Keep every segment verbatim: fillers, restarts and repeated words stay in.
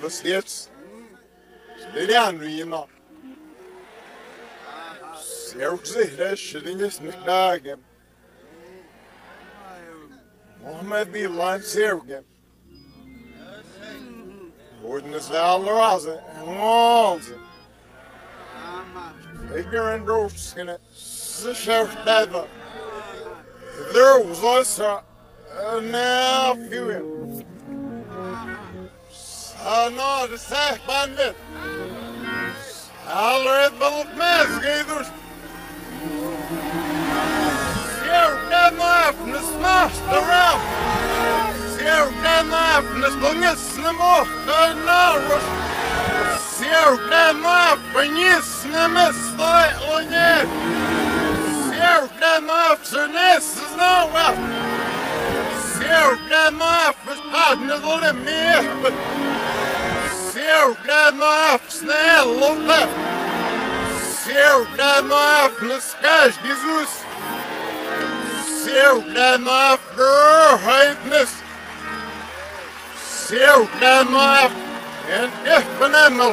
the states. Det är andra. Ser sig det skillinges nickname. Mohammed be line sergem. Wouldn't all arouse it and walls it. Figure and ropes in it. The sheriff never. There was also a nephew. I know the sack bandit. I'll read both mask gators. Sheriff got knife and the smashed around. Sheriff got knife and the slungus and the more. Sheriff got knife and yes, and the miss slightly yet. Sheriff got knife, so this is not well. Sheriff got knife, is hiding a little me, but Sheriff got knife, snail, look left. Sheriff got knife, and the sky gives us. Sheriff got knife, girl, hateness. Sheriff got knife, and if an animal.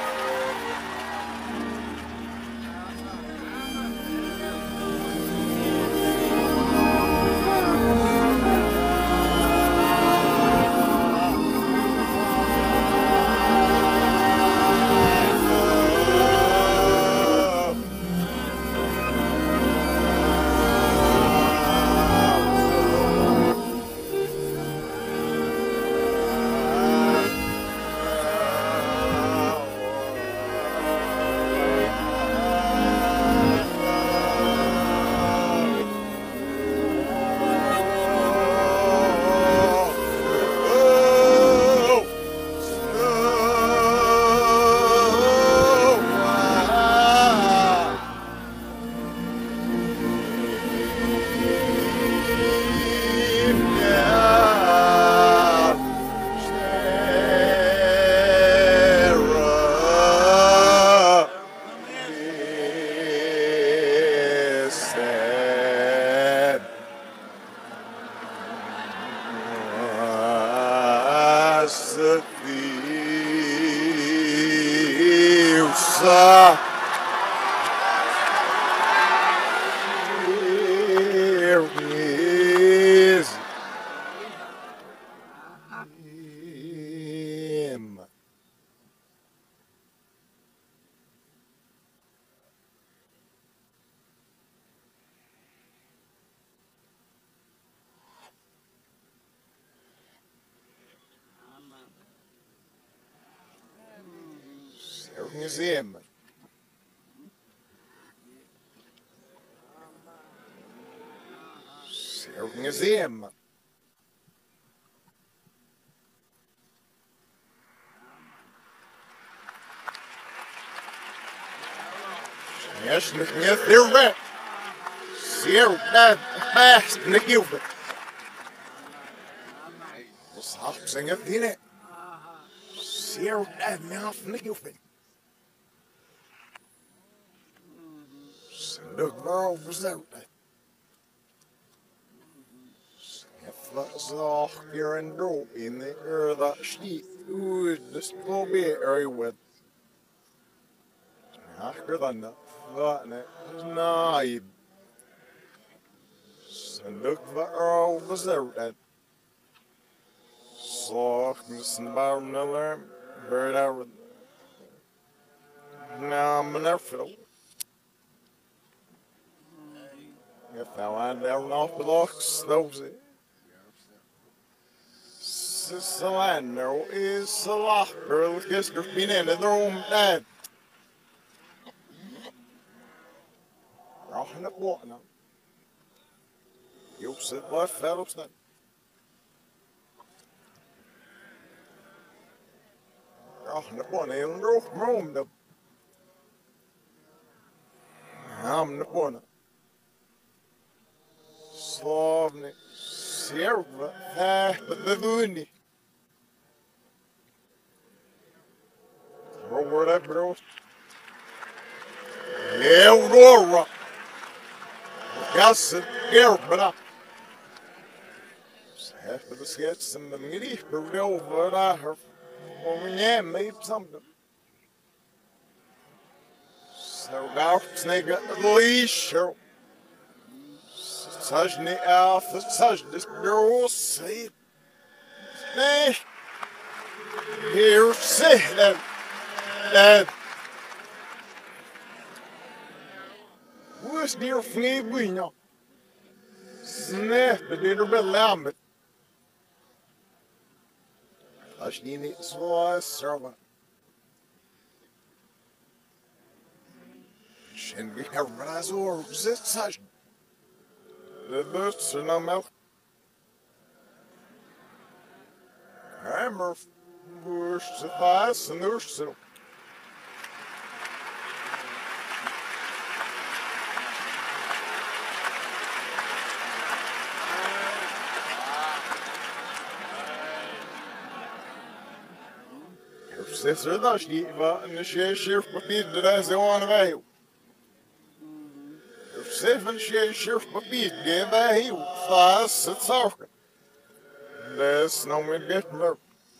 Museum. Museum. Yes, yes, they're right. Sierra that fast in the Gilbert. Stop singing in it. Sierra that mouth in the Gilbert. The girl was out there. That's all here and go in the air that sheet. Ooh, this will be area with. After than that, that is naive. So look the girl was out there. So, listen about another bird out. Now I'm an airfield. If I land down off the locks, those it. This land there is a lot, girl. Guess there's been in the room dead. Rocking up water now. You'll sit by fellows then. Rocking up water in the room though. I'm the one. Slavny, serva, häpnevunni. Throw that bro. Eudora. Gasset, gerbra. Häpne sketsen med mig, bro, vad är här? Oh, yeah, maybe something. So now, snake at the leash. Such the alpha, such this girl, see. Snake. Here, see that. That. What's dear flea, we know. Snake, but it'll be lamb. Such the neat slice, servant. Shin be a razor, zit such. The boots are no milk. Hammer, bush, the fast, and there's so. Your sister does eat, but in the share shift with me that as they want to value. Seven share shift with me, give a heel, fast, it's off. There's no way to get more.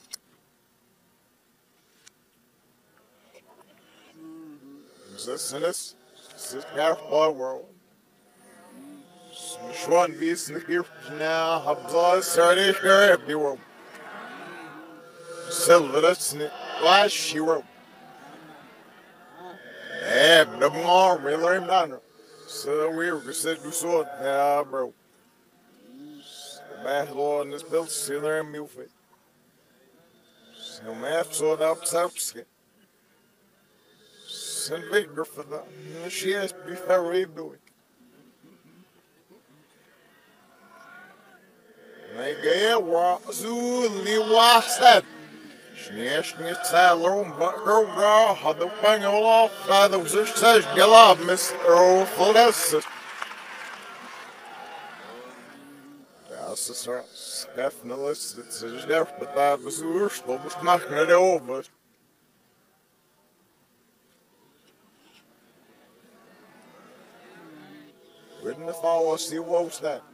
This and this, this is half my world. Schwan beast in the gear now, a blood started here every world. Silver, that's in it, last she wrote. Eh, the more, we learned on her. So we were said we saw it now, bro. The math law in this bill, see there in Milford. So math saw it up south skin. Send vigor for that. And she has to be very doing. They get what Zuli was that. She asked me to tell her, but her girl had the thing all off. I was just says, get up, Miss Earl Felicity. That's the sort of scaffing the list that says there, but that was the worst, but was knocking it over. Wouldn't if I was see what was that?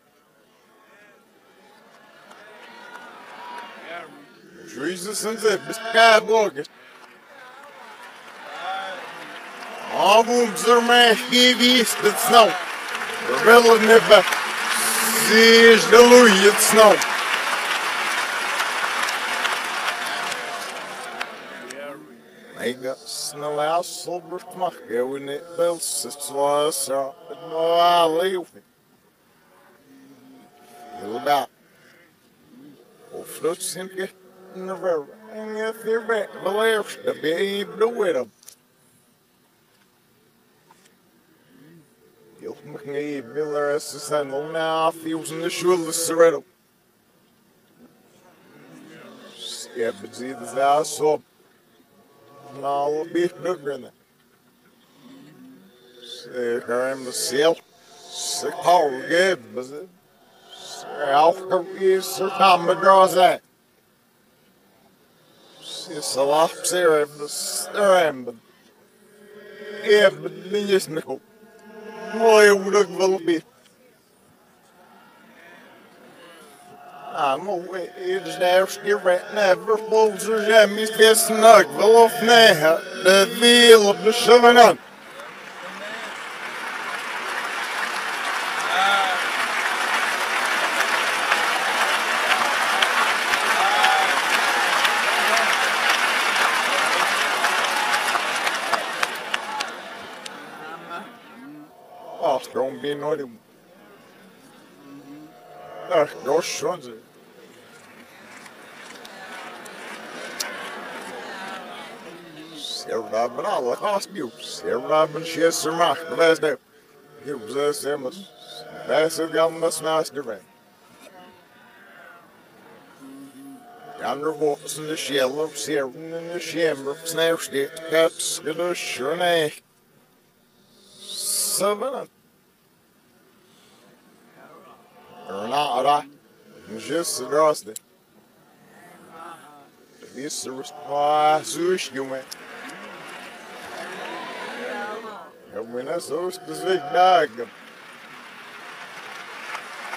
Jesus and the sky bloggers. All booms are my heavy east of snow. The riddle never sees the Louis at snow. I got snow out, silver smoke, when it belts, it's lost, no, I leave it. Feel about. Oh, floats in it. Never, and if you're back, believes to be able to win them. You'll make me Miller as the sun now, feels in the shoulder, Serretto. Yeah, but see the house up. Now we'll be bigger than that. Say, I'm the seal. Sick power, good, but it. Alpha is Sir Tom draws that. It's a lot of serious, but yeah, but then just no. Boy, would look a little bit. I'm away, it's there, scared, never falls or jammies, best knock, well off now, the veil of the shoving on. Oh, don't be naughty. Ah, go sons it. Sarah Robin, all the hospital. Sarah Robin, she has her mark. The last day. It was a seamless. That's a government's master man. Yonder walks in the shell of Sarah in the chamber. Snare stick, caps, get a sure neck. Seven. Or not, I just the rusty. This is why sush you went. And when I saw this big dog,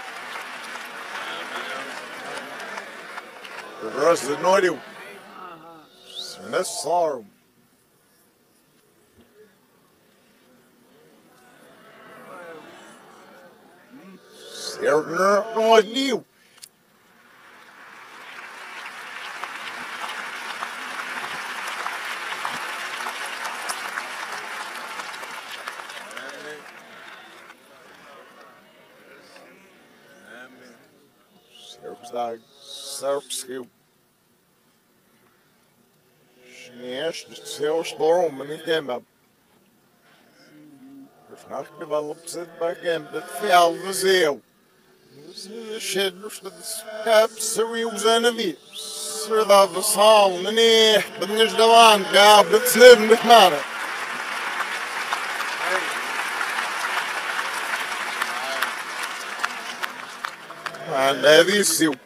the rest of the naughty. and that's sorrow. Server on you. Serpsdag, serpskill. Sneerst zelfstorm en ik ken dat. Vannacht developed it back in the fjall zeal. Schidders dat steps er wheels en een wiep. Sir dat we salen en echt, dat is de land, ja, dat slim met mannen. En dat is zo.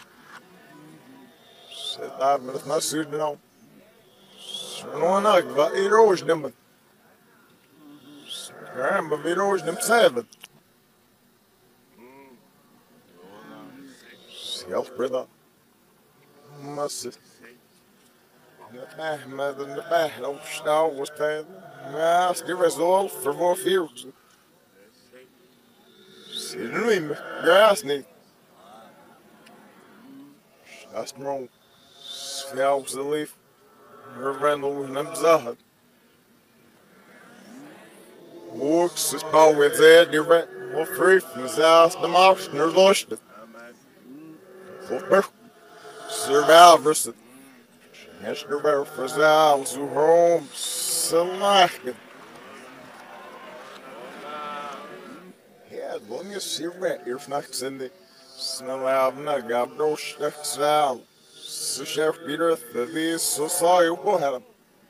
Zet daar met het nasuur dan. Zo'n nacht, wat je roos nemen. Caramba, virou nem serve. Zelfbreda. Mas na mas na back não está was pé. Mas que resol for more fields. Se não é gas nem. Just wrong. Scalps the leaf. Her randall nem zahad. Walks is always there, direct, or free from the house, the marsh, and lost it. Survivors, yes, the bear for the house, who home, select. Yeah, as long as you're right, you're not in the snow out, and I got no sticks out. So, Chef Peter, the these, so sorry, we'll have him.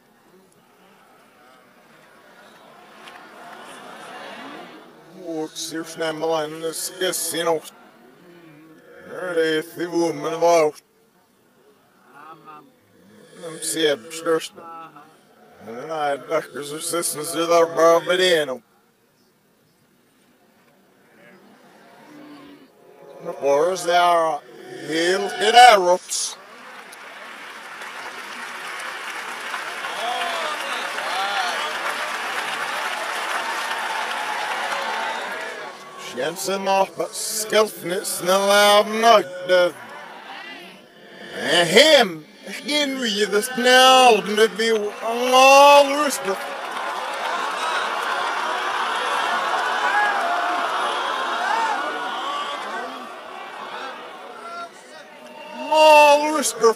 Ser snämma skessino. Det är till woman var. De ser största. Men nej, doctors och sisters är där bara med det nu. The boys are helt i där rots. Jensen off, but skillfulness no loud not him Henry the snell to be all rooster. All rooster.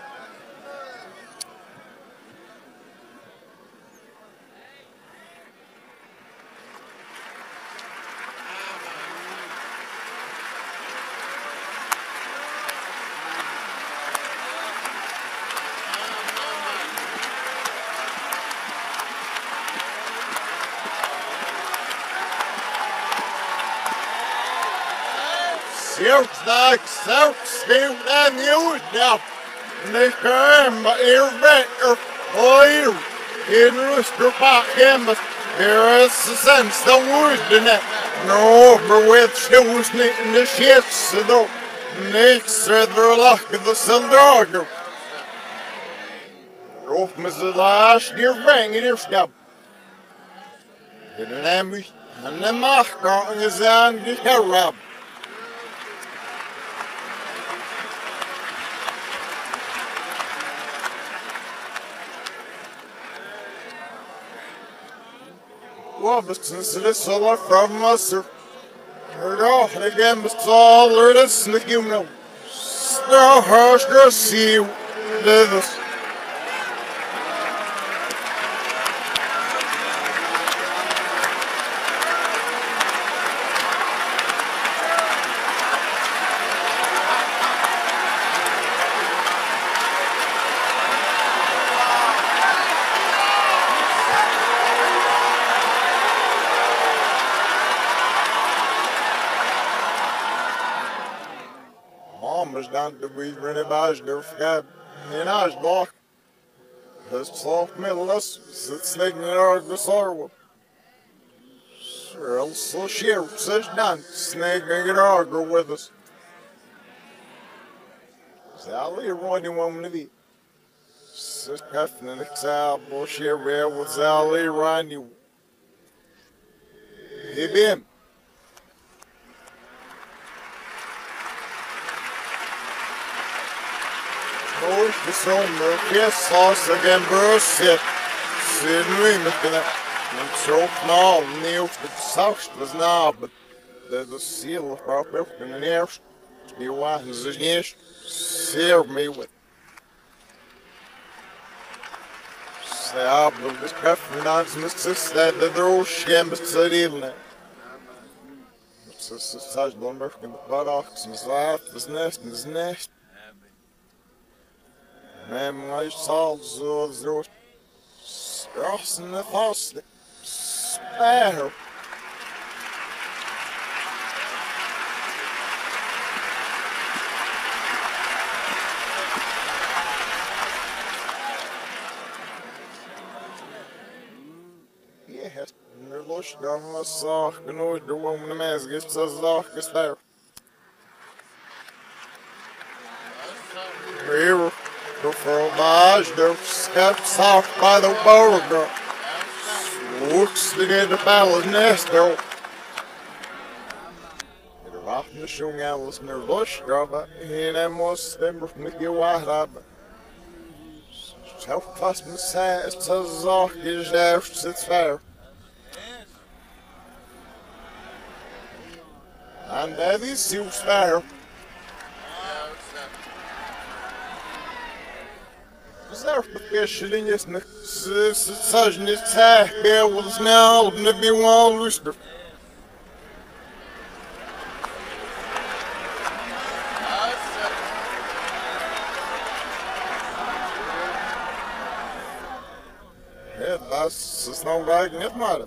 Selfsdag, selfstil en jordnap. Det kan bara er veckor och er. En röster på hemmet. There is a sense the wording. No, but with shoes in the shits though. Next rather luck the sildrager. Rof med the last year ring in your step. In an ambush and the marker is on the herab. Well, but since it is so far from us, sir, we're off again, but all there is, and you know, so harsh to see you live us. Mama's down to be running by their fab, and I was blocked. The soft middle us, sitting in our sorrow. Sir, so she says down, snaking it argue with us. Sally, you're one you want me to be. كفن الكساب وشيري وزالي راني هبين Hoş bir sonunda kes sağsa gen börset Sinri mycket Çok nal njut Saust was nab Det är sil Rap upp den nerst Det var hans nerst Ser mig with Sablo this kaffe Nans missus Det är då skämt så illa Så så saj Lomberg Bara Som svart Was näst Was näst Men jag sa så så Strassen är fast Spär Yes, nu lustar man saken och då om det mänskligt så saker spär River The fromage, the steps soft by the burger. Looks to get the ballast nest though. Det är vattnet sjunga alldeles när lustrava. Hela måste mycket vara. Så fast med sätt så saker där sitt svär. And that is so svär. Зарф подпешили несных саженец цах белый снял набивал лустер. Это нас с основной нет мало.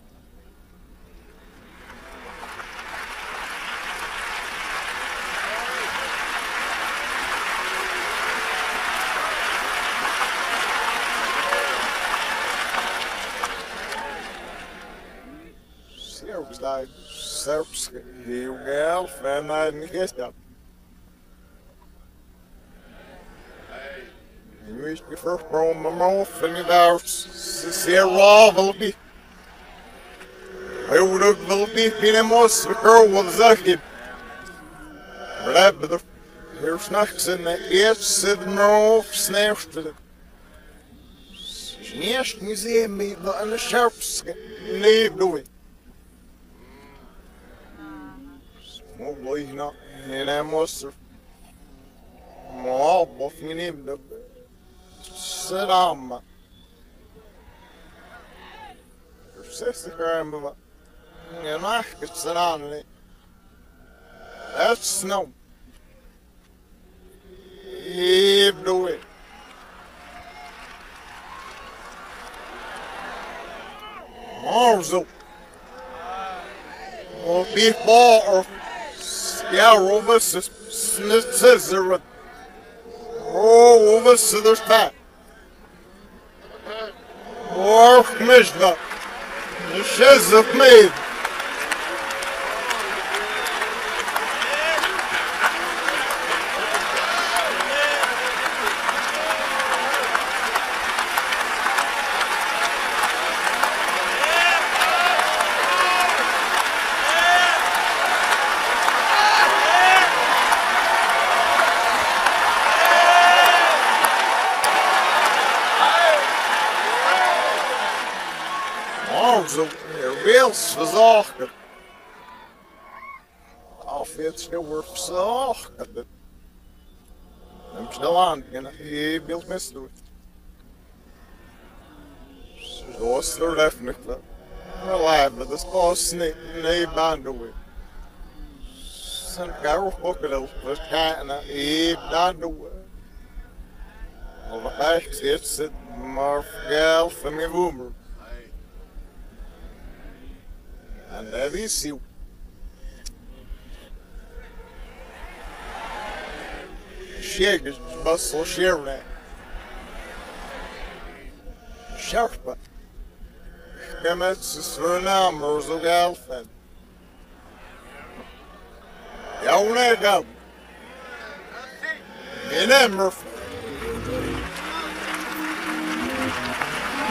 Like Serbs, you girl, and I guessed that. You wish me first from my mouth and it out, Sierra will be. I would have will be in a moss, the girl was lucky. But here snacks in the ears, said no snares to them. Sneers museum me, but in the sharps, need doing. Mogliina enemmän Maabot minimde Sedamma Sesti kärmbä Ja nähkät sedanni That's no Hibdui Marzo Och bifbar Ja, Robus is scissor. Oh, Robus is there's that. Or Mishna. The shiz of me. Zo real verzaken. Of het nu wordt verzaken. Neem snel aan, je beeld mis doet. Zo is er definitively. Reliable, dat is pas niet, nee, baan doen. Zijn koude pokken, dat kan je baan doen. Al wat bij zit, zit maar geld van mijn woemer. And that is you. Shake is bustle share Sharpa. Gemets för numbers of elfen. Jag lägger. In Emmer.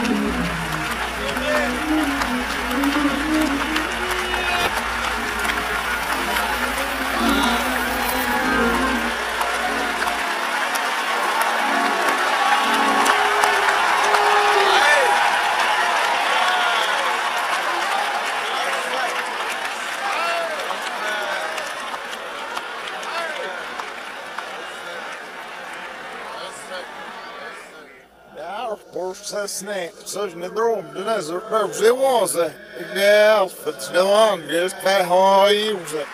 Snake, such a drone, the desert purpose it was a yeah, it's the longest that how I use it.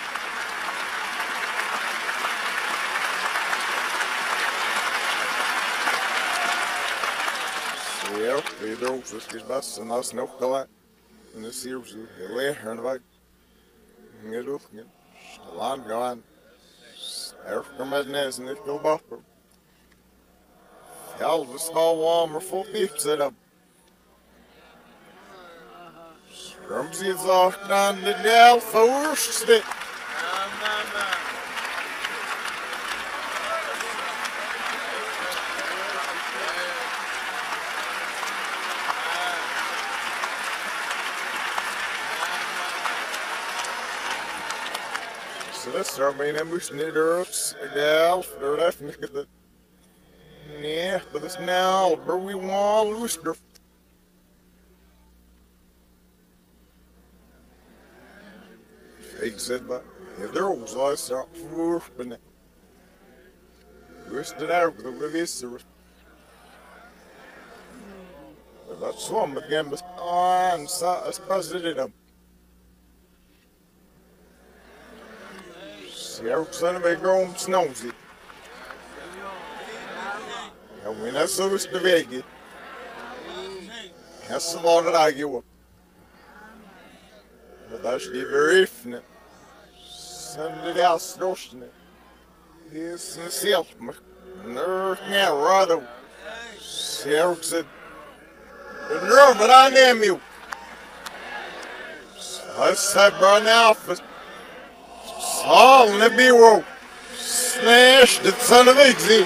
Ja, vi drog så skal bassen har snokka der. Men det sier så hele hørne vei. Ingen luftingen. Stalan gaan. Sterker med nesen ikke og bapper. Fjallve skal varmer få pipset opp. Strømsiet sakten, det er først det. Så det står mine musene dørs, det er alt for det er ikke det. Yeah, but it's now, but we want to lose. Fake said, but if there was I start for but wish that I would have this. But that's one again, but I'm so as positive. See, I was going to be grown snowy. Ja, men det er så visst beveget. Jeg så var det der gjorde. Men der skriver riffene. Sen det der størstene. Det er snesielt meg. Nørt nærere da. Ser også. Det røver der nemme jo. Så jeg ser bare nærmest. Salene blir snæstet sånn det viktig.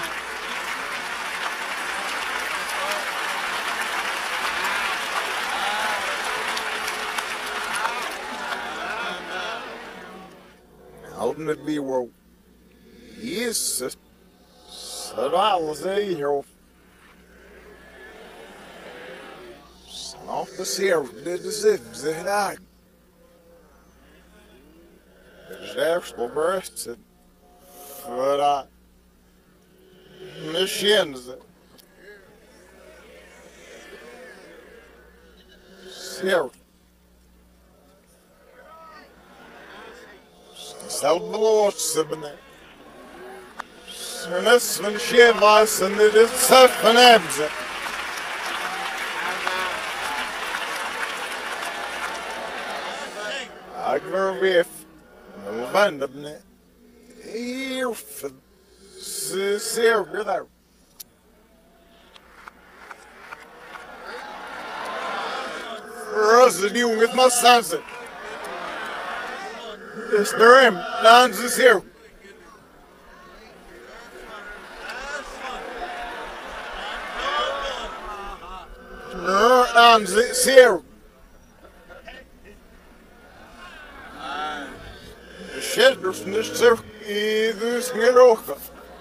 Houldn't it be well? Yes, so I was here. Off the seer, did the zips, the head. There's actual breasts, but I machines it. Seer. Selvblåsende. Så nesten skjevasen i det søffenebse. Jeg var vef. Nå vender den. Irfen. Så ser vi der. Røse de unget massanse. Mister M, Lance is here. No, Lance is here. The shelter from this circle is near over.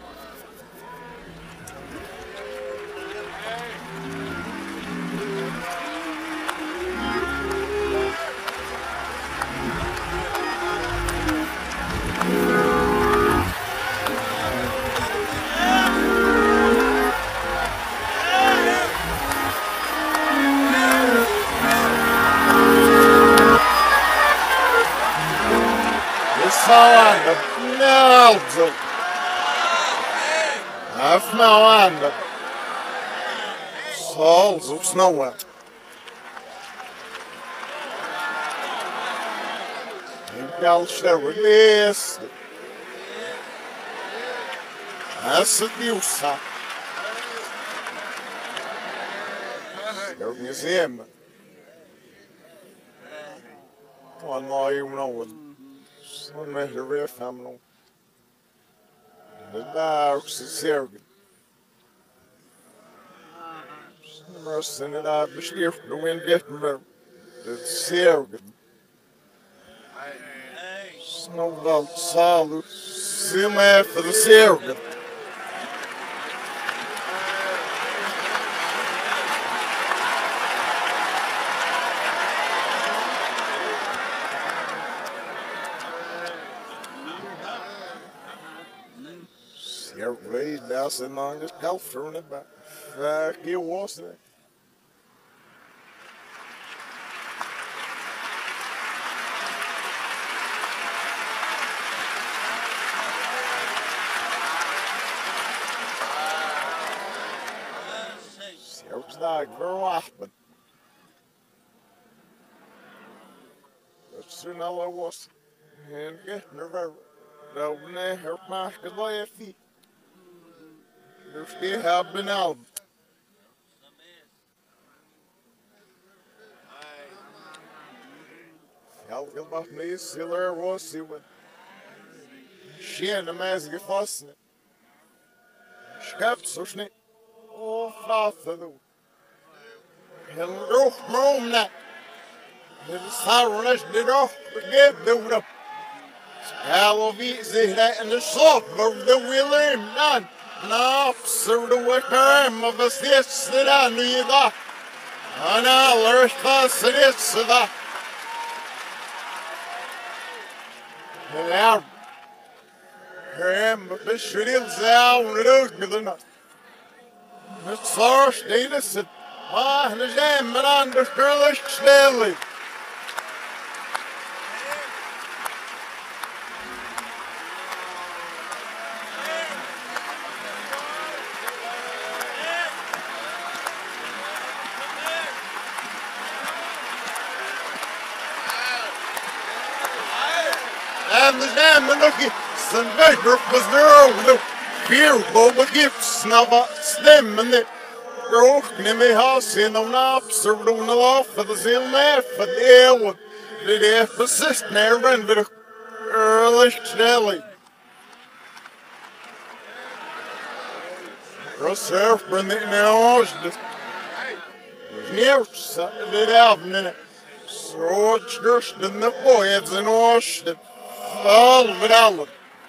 Falando, não, half now and souls of snow. You shall release. That's a news. Your museum. One more, you know. One measure real phenomenal. The dogs is here. Mercy that I beschrift the wind getting better. The seal. Snowball salo. Cima for the seal. Everybody's now sitting on this couch throwing it back. Fuck you, what's that? Serves like very often. That's soon all I was. And getting her no ne her mask is like feet. There's still have been out. I'll get my knees, still there was, see what she and the mask is fussing. She kept so snake. Oh, father, though. Hello, mom, that. Het is hartstikke dit ook begrepen doen. Hallo, wie zich dat in de slot, maar de Willem dan. Nou, zo de wekker, maar wat is dit dan nu je dat? En alles was het is dat. Ja, hem beschreef zelf niet ook gedaan. Het zorgt niet is het. Ah, de zijn maar aan de schuilig stellen. En de zijn maar nog eens. Zijn wekker was er ook nog. Vier boven gifts, nou wat stemmen. Ook niet meer huis in een absurd doen af voor de ziel neer voor de eeuwen. Dit heeft besist naar en de early stelling. Reserve for the news. Nieuws dit avond. Zo just in de boys in Oosten. All met allen.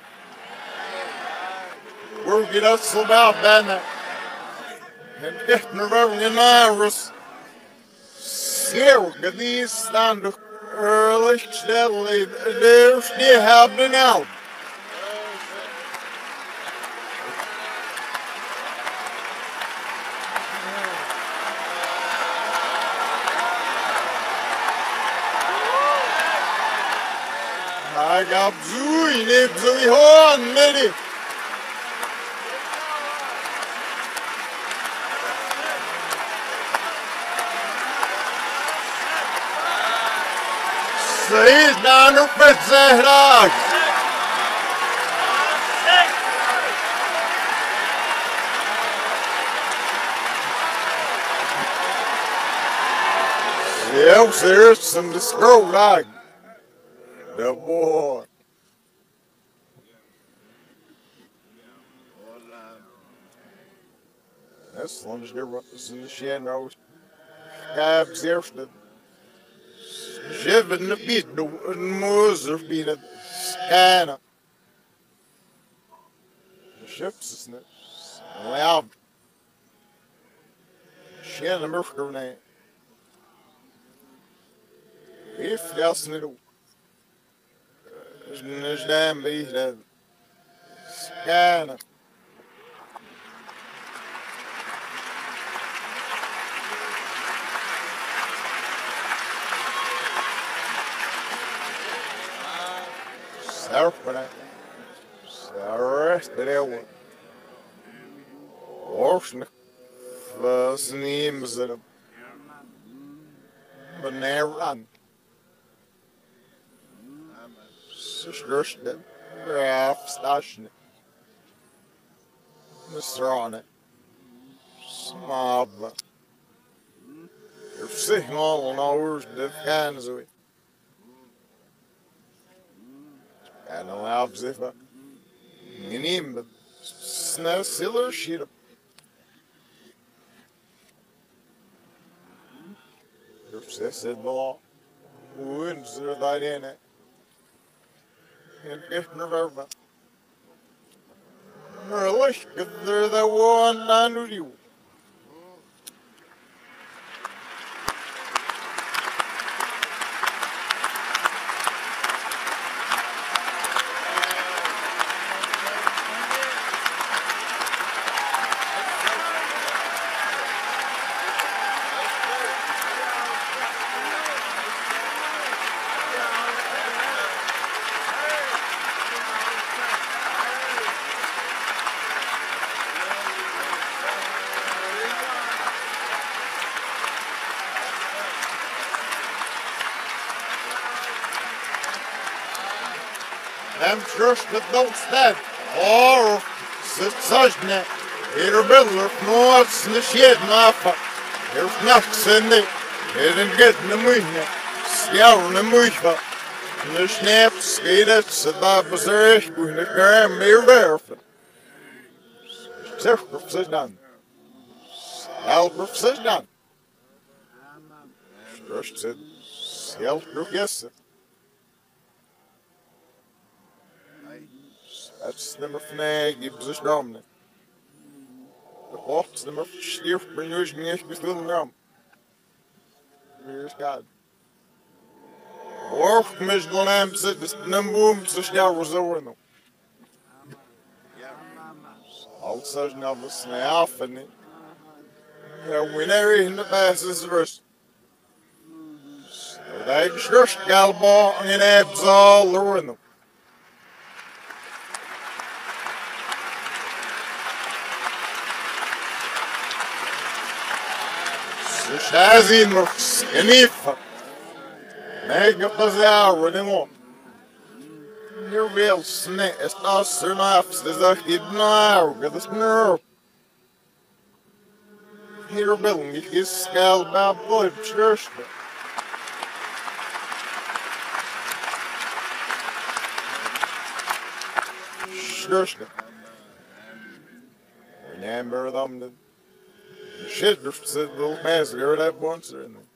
We'll get us about that. En echt naar een virus. Zeer gediend staan de early steadily. There's the happening out. I got doing it to the horn, lady. He's down to fix that dog. Yep, there's some scroll dog. The boy. That's one is there in the shed nose. Cabs there for the Jeven de bit do een mozer binnen scanner. De chips is net loud. Shannon Murphy nee. If that's niet ook. Is een damn beetje dat scanner. Serpent. Arrested everyone. Orsnik. Was names in them. But never run. Sisters that graph station. Mister on it. Small, but you're sitting all on hours, the kinds of it. And allows if I in but snow siller shit. Said law, wounds are that in it. And if never, really, they're the one I knew you. I'm trust that don't stand. Or such net. Here builder knots in the shed nafa. Here's nuts in it. It ain't getting the moon. Scouring the moon. The snaps, skated, so that was there. When the gram mere barefoot. Self says done. Albert says done. Trust said, self yes. That's nummer van gives us dominant. The box nummer stiff when you're using it with little rum. Here's God. Worf mis lamp said this number boom so scout was over them. All such numbers now and it. We never in the passes verse. So they just got ball and abs all over them. Shazin Murphs, and if make up the hour they want. Your real snake is not so nice as I keep now with this nerve. Here, building his scalp about blood, church. Church. Remember them. Shit, said the little massacre that once or anything.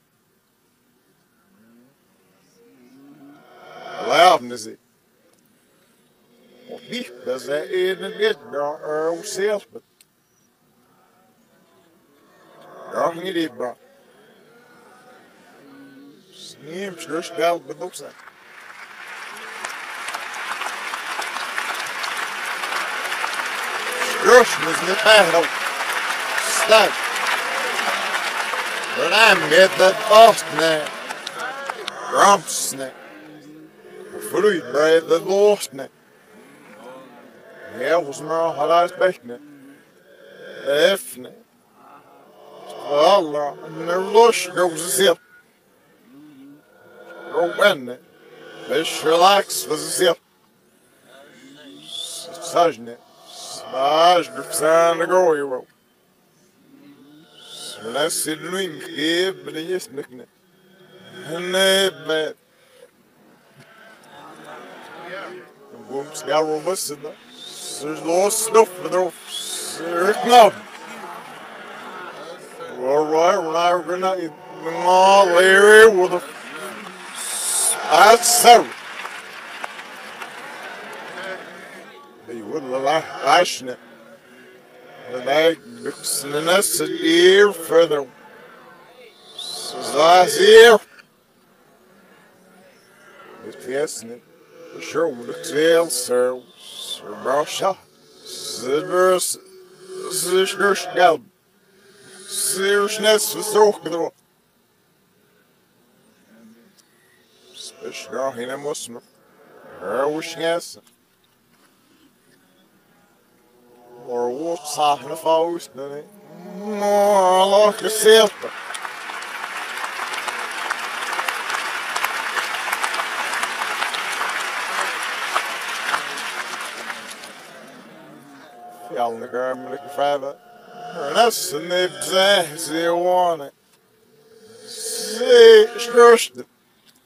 Loud is it? Well, he does that in and get our old self, but darn it, it brought. Sneam, stretch out the books out. Stretch was in the battle. Stop. But I'm get that fast now. Grumps now. Fruit bread that lost now. Yeah, was more hot ice bacon now. F now. Allah, never lush goes to sip. Go when now. Let's relax for the sip. Such now. Smash the sound to go, you will. When I said doing here, but yes, Pinckney. And I bet. The boom's got robust in there. There's lost stuff for the Sir Cloud. All right, when I were gonna eat all Larry with a. That's so. They wouldn't like lashing it. And I looks in the nest a year further. Says last year. It's guessing it. The show looks ill, sir. Sir Brasha. Silver. Sister Scalp. Seriousness was so good. Special in a Muslim. Her wishing us. Or what's happening if I was doing it? More like yourself. Y'all in the garden looking for that. And that's the nibs as you want it. See, trust it.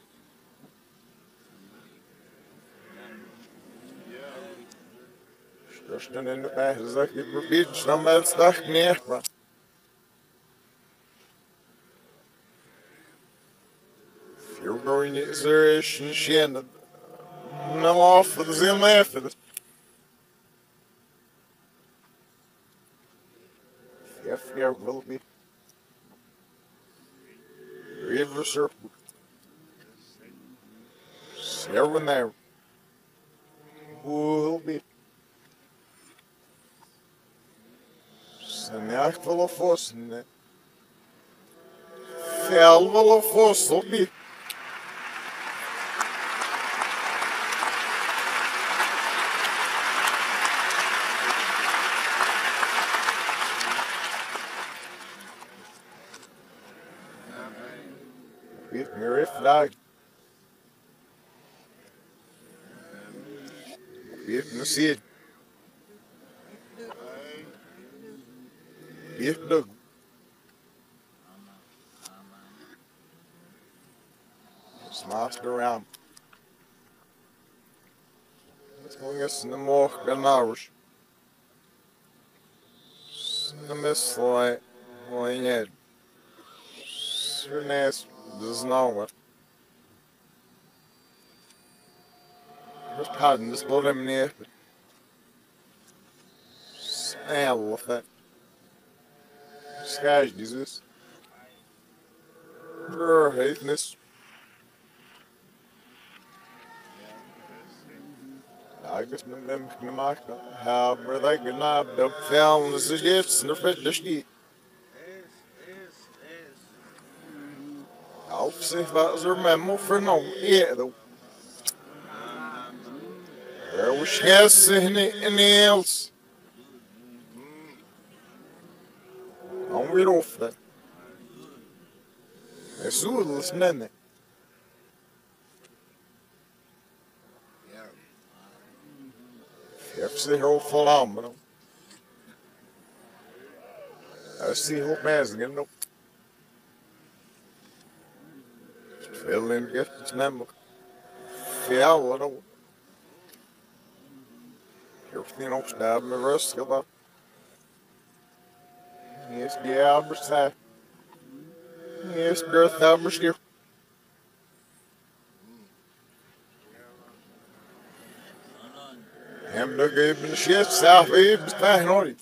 Rushing in the back as I keep repeating some of that stuff in the air. you're going to exert and shin no off with the zim after this. If there will be river circle, seven there will be some actual force in it. Fell force will be. With me reflag. With me seed. With the smashed around. Let's go get some more ganarish. Some miss like going in. Your nest does not what. Just pardon this blood in there. Smell of that. Sky Jesus. Her hateness. I guess the mem can mark how where they can have the film is it's the fit the sheet. I'll see if that's a memo for no yeah though. There was yes anything else. I'll read off that. It's all listening. If see her phenomenal. I see her man's getting up. Feeling get its number. Feel it all. Everything else stab me rest of that. Yes, the Albert side. Yes, Girth Albert here. I'm not giving the shit south of the time on it.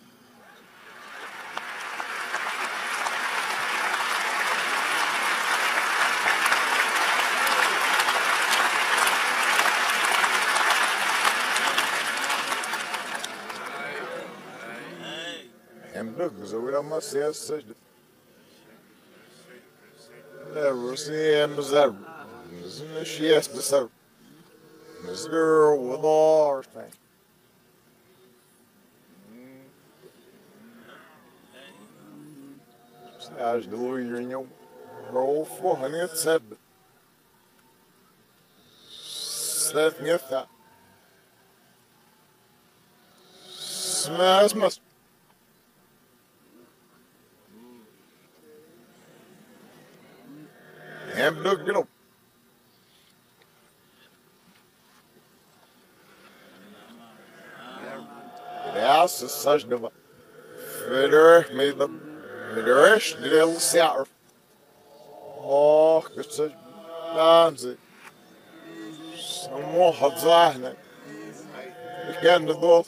I'm looking so we don't must say such never see him as ever. Isn't the shit so? This girl with all her thing. As the lawyer in your roll for honey said Seth me that smash must and look it up. Yes, it's such a fitter made the Miderish little sour. Oh, it's a dance. Some more hot zahne. Again, the dog.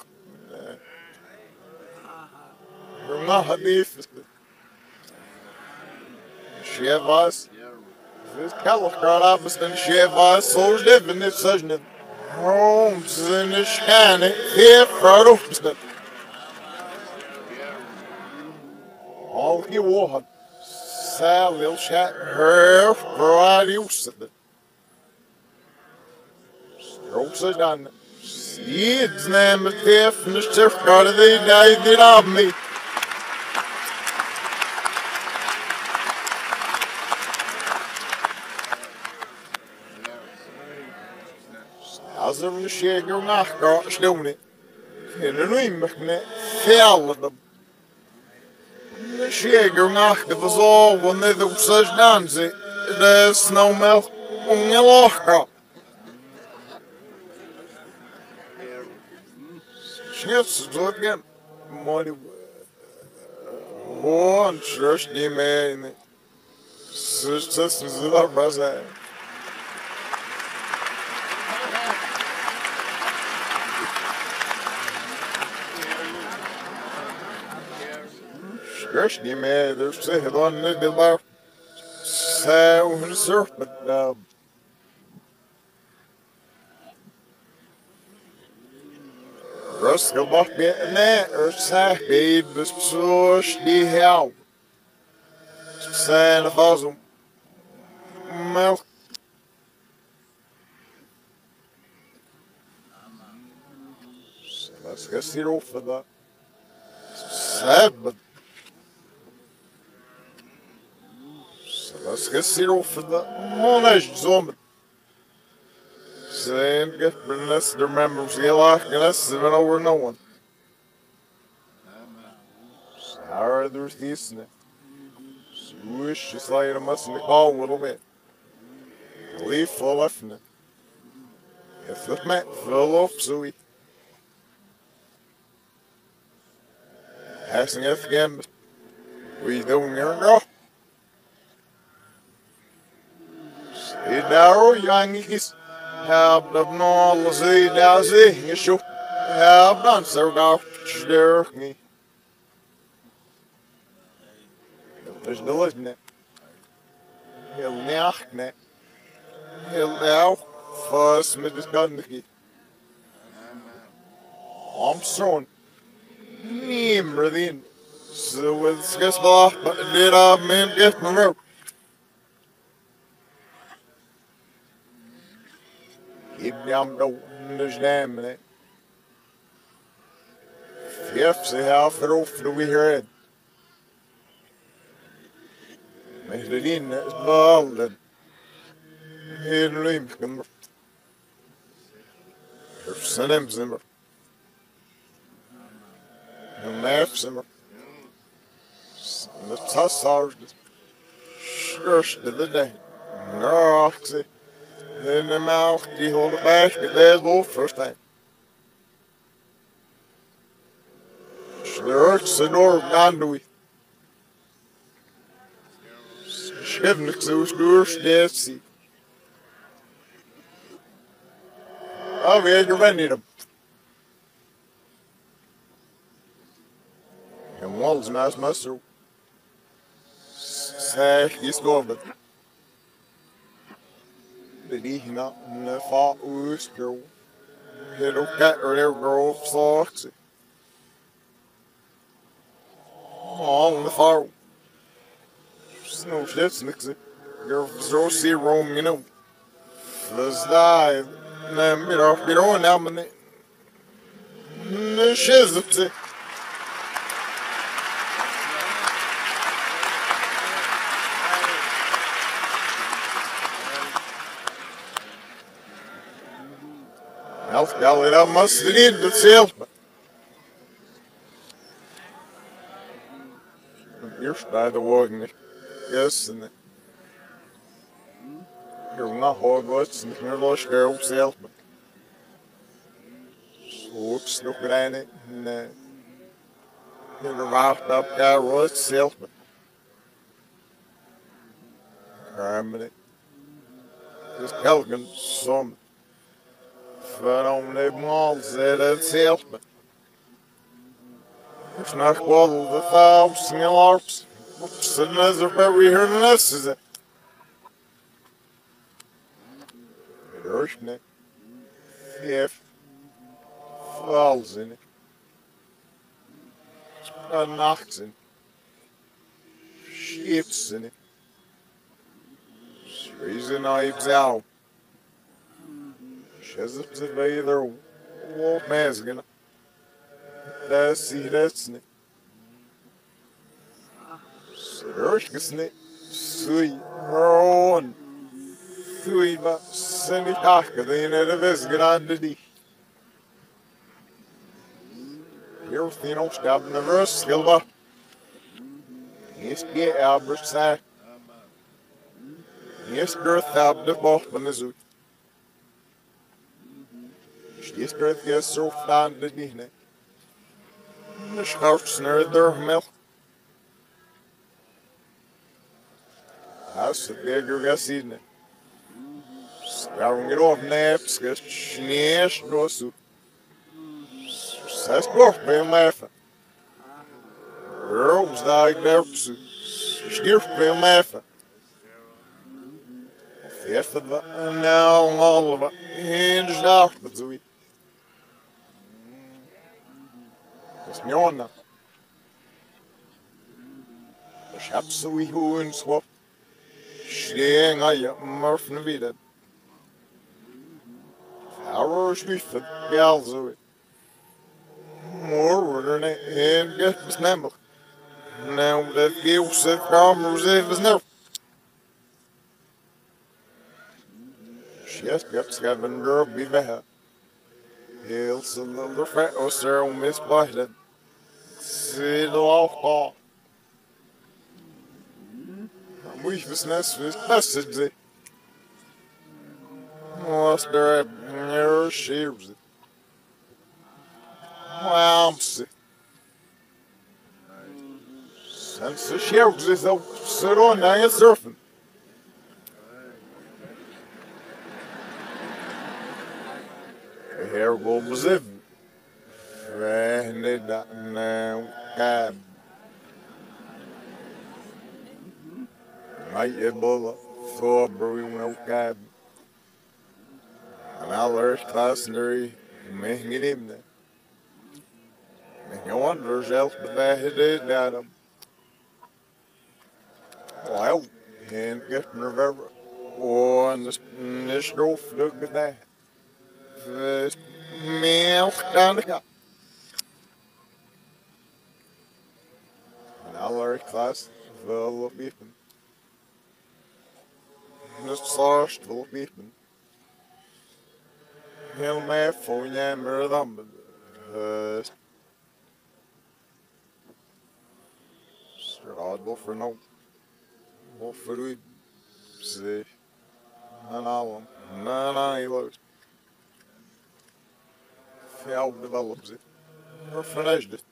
You're not hadith. Shevas. This Calicut opposite Shevas, so different, it's such a homes in the shiny here for opposite. All you want, Sal will chat her for use of it. Strokes are done. Seeds name is here from the surf card of the day did of me. As of the shaker nach got stone. In the room, fell of them. The shaker nach the was all when they do such dance. The snow melt on the locker. Yes, so again, money. One trusty man. systems of our present. Scratchy man, there's a one in the bar. Sound serpent now. Ruskell bak med och säkert besörs de här. Sen var som mjölk. Så jag ska se då för det. Säbben. Så jag ska se då för det. Hon är som. Sen get blessed remembers the likeness of an over no one. Sorry, there's this in it. Wish just like I must in the call a little bit. Leave full left in it. If the man fell off, so we passing it again. We don't hear no. Stay down, young is. Heb de nolle zee daar zingen zo. Heb dan zo daar sterk niet. Dat is de lucht net. Heel nacht net. Heel nauw. Vast met de kandige. Om zo'n. Nimmer din. Zo het skesbach. Maar dit af men geeft me rood. Ik nam de onderstemmen. Fjef sig här för ofta vi hör. Men det inne är ballen. Hela limskan. Sen emsimmer. En näfsimmer. Det tassar. Störste det där. Nörakt. In the mouth, die hold the basket, there's wolf first time. Slurks the door gandoui. Schivnik zo stoers dead sea. Oh, we had your vending them. And walls nice muscle. Sash, he's going. Det ligger en far udskrev. Det lukker og det går sagt. Alle far. Snow shits nixie. You're so see Rome, you know. Let's die. Nem bir af bir o namne. Ne şizipsi. Allt galera måste inte se. Just där det vågning. Yes, and you're not hogwarts and you're lost girl self. So snook around it and uh, you're wrapped up guy right self. Cramming it. Just Kelgan some. För om det måls är det ett helt. It's not quite the thousand alarms. Sitting as if we heard this is it. It hurts me. If falls in it. A knocks in it. Shifts in it. Reason knives out. Shazip the vader wolf masking. That's see that's it. Sörskesne sui ron sui va seni taka the inner ves grande di. Here thin old stab in the verse skilba. Yes get Albert sack. Yes girth out the ball from the zoo. Yes girth yes so flan the dine. The scouts near their milk. Als het bigger gas in it. Starring it off naps, gas sneers, no soup. Says both being laughing. Girls died there, stiff being laughing. Fifth of it, and now all of it, hinged off the zoo. It's beyond that. The shops so we go and swap. Staying I up Murphy Vida. Our street for gals of it. More than it and get this number. Now that gives the farmers is now. She has got seven girl be bad. Hills a little fat or so miss by that. See the law. Weakness is message. What's there? Near shears it. Well, I'm sick. Since the shears is out, sit on now and surfing. The hair goes in. And it now cab. I get bullet for brewing no cab. And I'll learn class nurry, making it in there. No wonder else but that he did got him. Well, can't get in the river. Oh, and this, this roof, look at that. This milk down the cup. And I'll learn class full of beefing. Just sauce full of beefing. Heel mij voor jij meer dan bewust. Straat voor nou. Of voor u. Zeg. En allen. Na na je loopt. Veel develops it. Or finished it.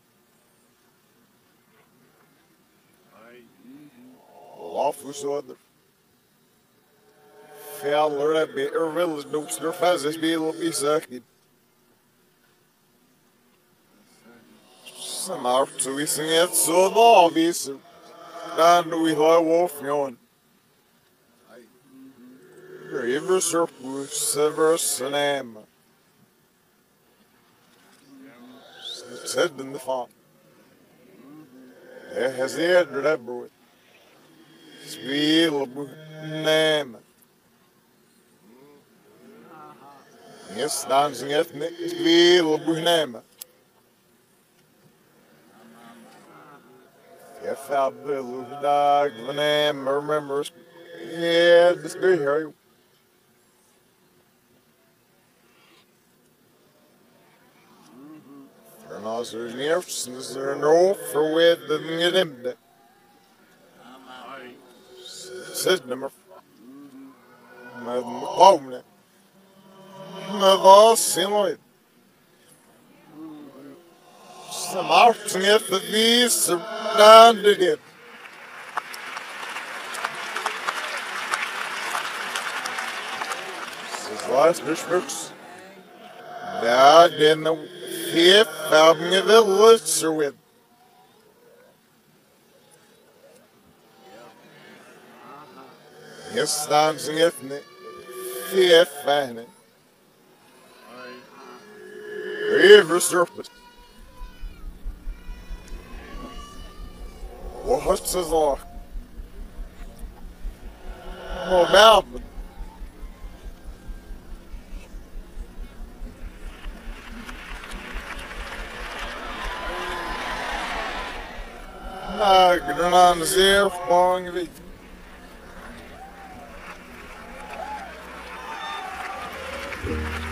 Laf voor zo'n. Fjäller det blir väldigt doster fästes bil och bisäkert. Snart så visar ett så då visar. Där vi har våfnjön. River surplus severs and am. Said in the farm. Det has the edge that brought. Spel och name. Yes, dancing ethnic will be name. If I build a dog, the name remembers, yeah, this day here. Turn off the nerves, and there's no for with the get him. Says number. My home. Med vad sin Smart efter visar landet det. Så last respects. Där den hip having a village with. Yes, dancing efter hip fan. River surface. What's his law? Oh, mountain. Ah, get on the zero, long of it. Thank you.